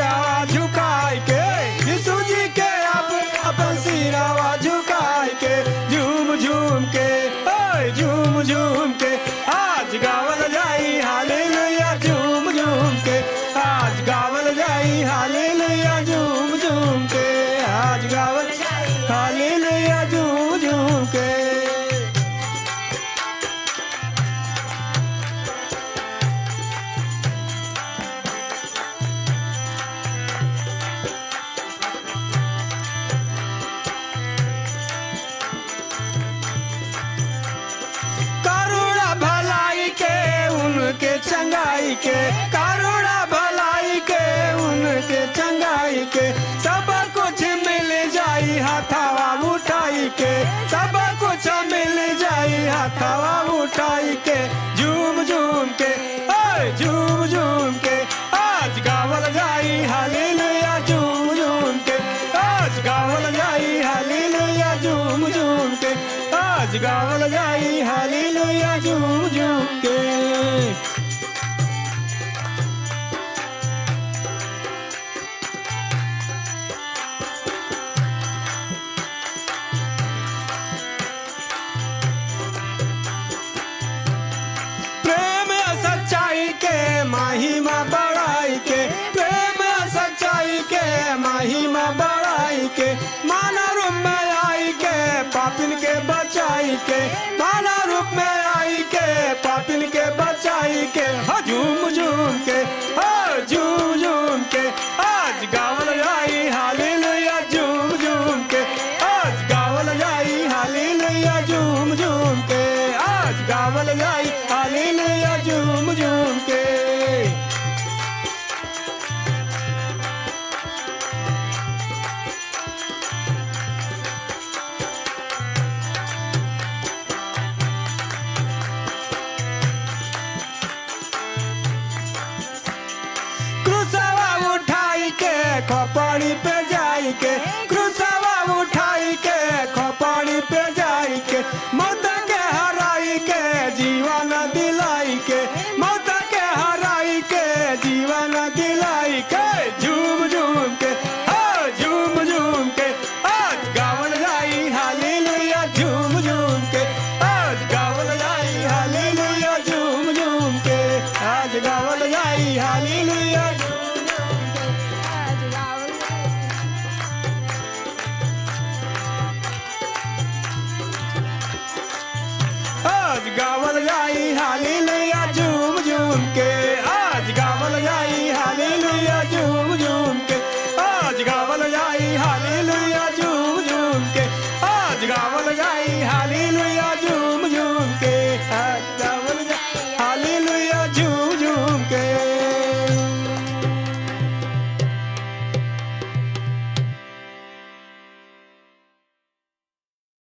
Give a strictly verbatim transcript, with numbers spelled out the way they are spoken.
सिरावा झुकाई के, यीशु जी के अब अपन सिरावा झुकाई के, झूम झूम के ओए झूम झूम के आज गावल जाई हालेलुया झूम झूम के, आज गावल जाई हालेलुया झूम झूम के, आज गावल हालेलुया झूम झूम के। करुणा भलाई के उनके चंगाई के, करुणा भलाई के उनके चंगाई के, सब कुछ मिल जाई हथवा उठाई के, सब कुछ मिल जाई हथवा उठाई के, झूम झूम के ओए झूम झूम के आज गावल जाई हालेलुया झूम झूम के, आज गावल जाई हालेलुया झूम झूम के, आज गावल जाई हालेलुया झूम झूम के। प्रेम सच्चाई के महिमा बढ़ाई के, प्रेम सच्चाई के महिमा बढ़ाई के, मानव रूप में आई के पापिन के बचाई के, मानव रूप में आई के पापिन के बचाई के, हाँ झूम झूम के हाँ झूम झूम के आज गावल जाई हालेलुया झूम झूम के, आज गावल जाई हालेलुया झूम झूम के, आज गावल जाई हालेलुया झूम झूम के। क्रूसवा उठाई के खोपड़ी पे जाई के, क्रूसवा उठाई के खोपड़ी पे जाई के, मौत के हराई के जीवन दिलाई के, मौत के हराई के जीवन दिलाई के, झूम झूम के हाँ झूम झूम के आज गावल जाई हालेलुया झूम झूम के, आज गावल जाई हालेलुया झूम झूम के, आज गावल जाई हालेलुया आज गावल जाई हालेलुया झूम झूम के, आज गावल जाई हालेलुया झूम झूम के, आज गावल जाई हालेलुया झूम झूम के, आज गावल जाई